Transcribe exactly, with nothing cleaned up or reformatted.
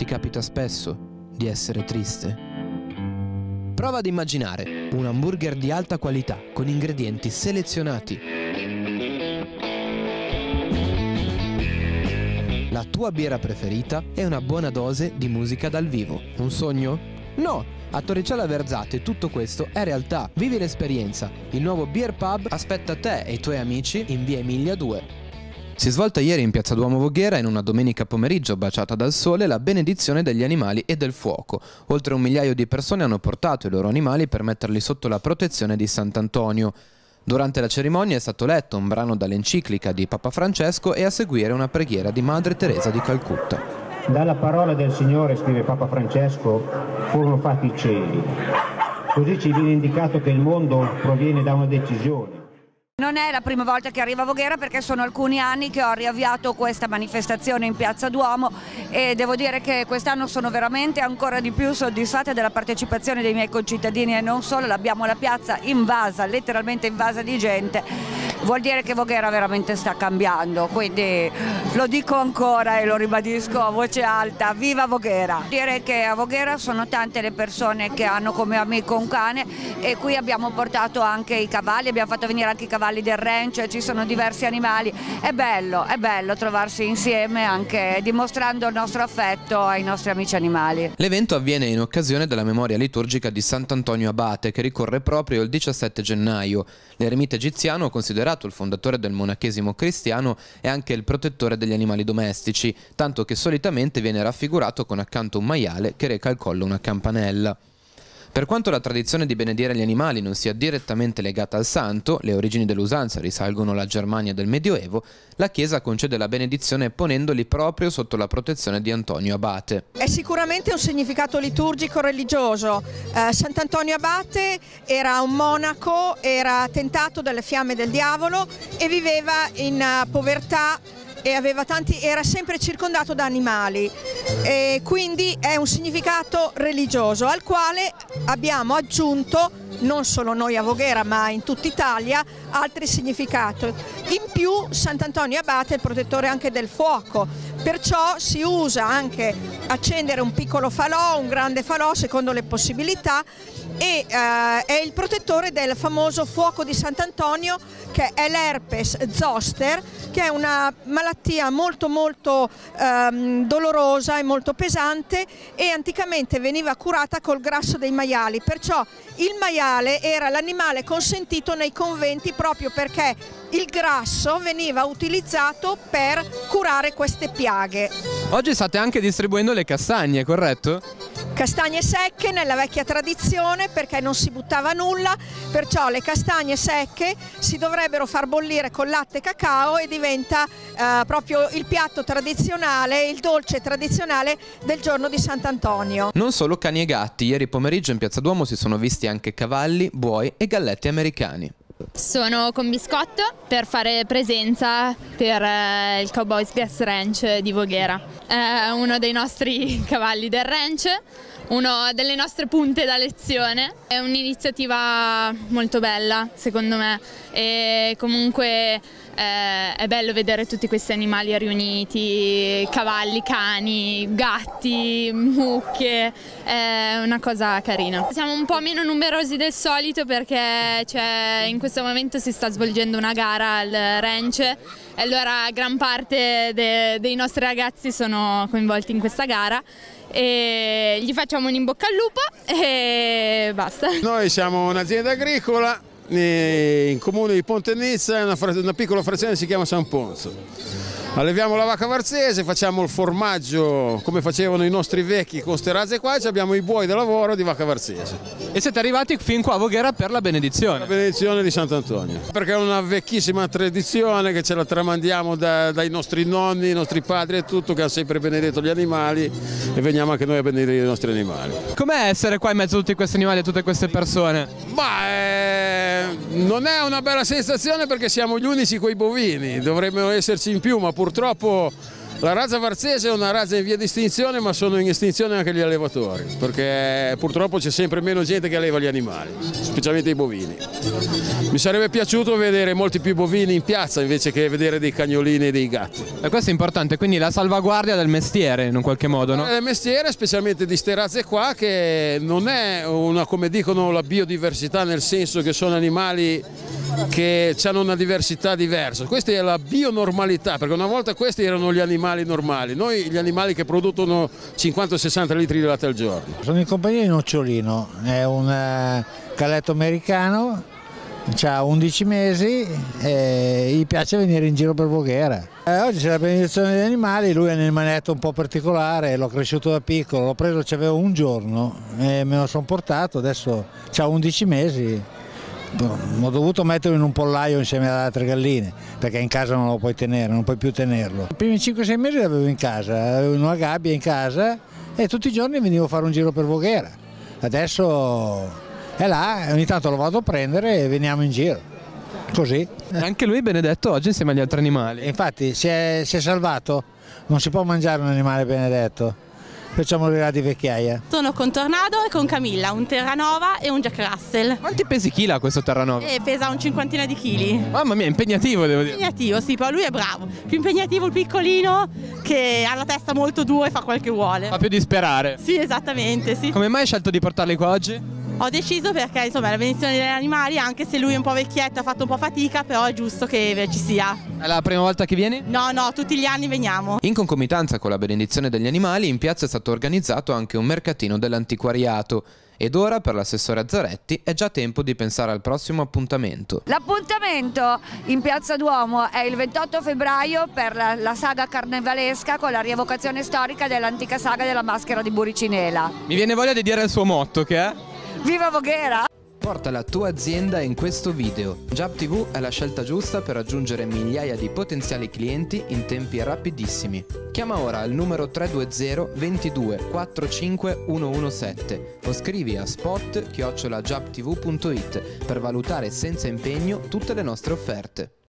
ti capita spesso di essere triste? Prova ad immaginare un hamburger di alta qualità con ingredienti selezionati. La tua birra preferita e una buona dose di musica dal vivo. Un sogno? No! A Torricella Verzate tutto questo è realtà. Vivi l'esperienza. Il nuovo Beer Pub aspetta te e i tuoi amici in via Emilia due. Si è svolta ieri in piazza Duomo Voghera, in una domenica pomeriggio baciata dal sole, la benedizione degli animali e del fuoco. Oltre un migliaio di persone hanno portato i loro animali per metterli sotto la protezione di Sant'Antonio. Durante la cerimonia è stato letto un brano dall'enciclica di Papa Francesco e a seguire una preghiera di Madre Teresa di Calcutta. Dalla parola del Signore, scrive Papa Francesco, furono fatti i cieli. Così ci viene indicato che il mondo proviene da una decisione. Non è la prima volta che arrivo a Voghera, perché sono alcuni anni che ho riavviato questa manifestazione in piazza Duomo e devo dire che quest'anno sono veramente ancora di più soddisfatta della partecipazione dei miei concittadini e non solo. Abbiamo la piazza invasa, letteralmente invasa di gente. Vuol dire che Voghera veramente sta cambiando, quindi lo dico ancora e lo ribadisco a voce alta: viva Voghera! Dire che a Voghera sono tante le persone che hanno come amico un cane e qui abbiamo portato anche i cavalli, abbiamo fatto venire anche i cavalli del ranch, ci sono diversi animali. È bello, è bello trovarsi insieme, anche dimostrando il nostro affetto ai nostri amici animali. L'evento avviene in occasione della memoria liturgica di Sant'Antonio Abate, che ricorre proprio il diciassette gennaio. L'eremita egiziano, considerato il fondatore del monachesimo cristiano, è anche il protettore degli animali domestici, tanto che solitamente viene raffigurato con accanto un maiale che reca al collo una campanella. Per quanto la tradizione di benedire gli animali non sia direttamente legata al santo, le origini dell'usanza risalgono alla Germania del Medioevo, la Chiesa concede la benedizione ponendoli proprio sotto la protezione di Antonio Abate. È sicuramente un significato liturgico religioso. Eh, Sant'Antonio Abate era un monaco, era tentato dalle fiamme del diavolo e viveva in uh, povertà. E aveva tanti, era sempre circondato da animali, e quindi è un significato religioso al quale abbiamo aggiunto, non solo noi a Voghera ma in tutta Italia, altri significati. In più Sant'Antonio Abate è il protettore anche del fuoco, perciò si usa anche accendere un piccolo falò, un grande falò secondo le possibilità, e eh, è il protettore del famoso fuoco di Sant'Antonio, che è l'herpes zoster, che è una malattia molto molto ehm, dolorosa e molto pesante, e anticamente veniva curata col grasso dei maiali, perciò il maiale era l'animale consentito nei conventi proprio perché il grasso veniva utilizzato per curare queste piaghe. Oggi state anche distribuendo le castagne, corretto? Castagne secche nella vecchia tradizione, perché non si buttava nulla, perciò le castagne secche si dovrebbero far bollire con latte e cacao e diventa eh, proprio il piatto tradizionale, il dolce tradizionale del giorno di Sant'Antonio. Non solo cani e gatti, ieri pomeriggio in piazza Duomo si sono visti anche cavalli, buoi e galletti americani. Sono con Biscotto per fare presenza per eh, il Cowboys Gas Ranch di Voghera. È uno dei nostri cavalli del ranch, una delle nostre punte da lezione. È un'iniziativa molto bella secondo me, e comunque eh, è bello vedere tutti questi animali riuniti, cavalli, cani, gatti, mucche, è una cosa carina. Siamo un po' meno numerosi del solito perché cioè, in questo momento si sta svolgendo una gara al ranch e allora gran parte de dei nostri ragazzi sono coinvolti in questa gara e gli facciamo un in bocca al lupo e basta. Noi siamo un'azienda agricola in comune di Pontenizza, una, una piccola frazione che si chiama San Ponzo. Alleviamo la vacca varzese, facciamo il formaggio come facevano i nostri vecchi con ste razze qua, e abbiamo i buoi da lavoro di vacca varzese. E siete arrivati fin qua a Voghera per la benedizione? La benedizione di Sant'Antonio, perché è una vecchissima tradizione che ce la tramandiamo da, dai nostri nonni, i nostri padri e tutto, che hanno sempre benedetto gli animali, e veniamo anche noi a benedire i nostri animali. Com'è essere qua in mezzo a tutti questi animali e tutte queste persone? Ma eh, non è una bella sensazione perché siamo gli unici coi bovini, dovremmo esserci in più, ma purtroppo La razza varzese è una razza in via di estinzione, ma sono in estinzione anche gli allevatori, perché purtroppo c'è sempre meno gente che alleva gli animali, specialmente i bovini. Mi sarebbe piaciuto vedere molti più bovini in piazza invece che vedere dei cagnolini e dei gatti. E questo è importante, quindi la salvaguardia del mestiere in un qualche modo, no? Del mestiere, specialmente di ste razze qua, che non è una, come dicono, la biodiversità, nel senso che sono animali che hanno una diversità diversa. Questa è la bionormalità, perché una volta questi erano gli animali normali, noi gli animali che producono cinquanta sessanta litri di latte al giorno. Sono in compagnia di Nocciolino, è un uh, caletto americano, ha undici mesi e gli piace venire in giro per Voghera. Eh, oggi c'è la benedizione degli animali, lui è un animaletto un po' particolare, l'ho cresciuto da piccolo, l'ho preso, c'avevo un giorno e me lo sono portato, adesso ha undici mesi. Ho dovuto metterlo in un pollaio insieme ad altre galline perché in casa non lo puoi tenere, non puoi più tenerlo. I primi cinque sei mesi l'avevo in casa, avevo una gabbia in casa e tutti i giorni venivo a fare un giro per Voghera. Adesso è là, ogni tanto lo vado a prendere e veniamo in giro, così. Anche lui benedetto oggi insieme agli altri animali. E infatti si è, si è salvato, non si può mangiare un animale benedetto. Perciò morirà di vecchiaia. Sono con Tornado e con Camilla, un Terranova e un Jack Russell. Quanti pesi chila questo Terranova? E pesa un cinquantina di chili. Mamma mia, impegnativo devo dire. Impegnativo, sì, poi lui è bravo. Più impegnativo il piccolino che ha la testa molto dura e fa quel che vuole. Fa più disperare. Sì, esattamente, sì. Come mai hai scelto di portarli qua oggi? Ho deciso perché insomma è la benedizione degli animali, anche se lui è un po' vecchietto, ha fatto un po' fatica, però è giusto che ci sia. È la prima volta che vieni? No, no, tutti gli anni veniamo. In concomitanza con la benedizione degli animali, in piazza è stato organizzato anche un mercatino dell'antiquariato. Ed ora per l'assessore Azzaretti è già tempo di pensare al prossimo appuntamento. L'appuntamento in Piazza Duomo è il ventotto febbraio per la, la saga carnevalesca con la rievocazione storica dell'antica saga della maschera di Buricinela. Mi viene voglia di dire il suo motto, che è? Viva Voghera! Porta la tua azienda in questo video. Jab tivù è la scelta giusta per raggiungere migliaia di potenziali clienti in tempi rapidissimi. Chiama ora il numero tre due zero ventidue quarantacinque centodiciassette o scrivi a spot chiocciola jab tivù punto it per valutare senza impegno tutte le nostre offerte.